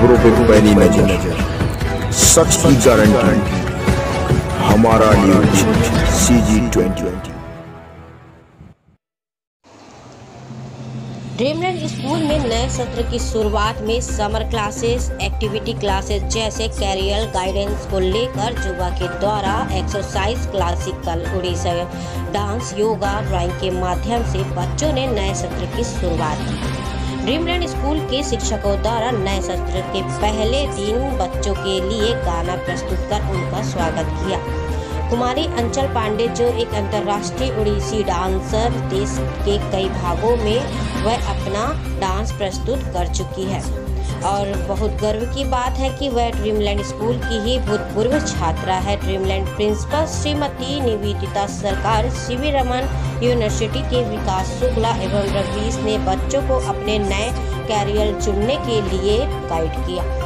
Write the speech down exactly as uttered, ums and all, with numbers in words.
खबरों पर पैनी नजर, सच की गारंटी, हमारा news C G twenty. Dreamland school में नए सत्र की शुरुआत में समर क्लासेस, एक्टिविटी क्लासेस जैसे कैरियर गाइडेंस को लेकर युवा के द्वारा exercise, classical, Orissa dance, yoga, drawing के माध्यम से बच्चों ने नए सत्र की शुरुआत की। ड्रीमलैंड स्कूल के शिक्षकों द्वारा नए सत्र के पहले दिन बच्चों के लिए गाना प्रस्तुत कर उनका स्वागत किया। कुमारी अंचल पांडे, जो एक अंतर्राष्ट्रीय उड़ीसी डांसर, देश के कई भागों में वह अपना डांस प्रस्तुत कर चुकी है और बहुत गर्व की बात है कि वह ड्रीमलैंड स्कूल की ही भूतपूर्व छात्रा है। ड्रीमलैंड प्रिंसिपल श्रीमती निवेदिता सरकार, सीवी रमन यूनिवर्सिटी के विकास शुक्ला एवं रवीश ने बच्चों को अपने नए कैरियर चुनने के लिए गाइड किया।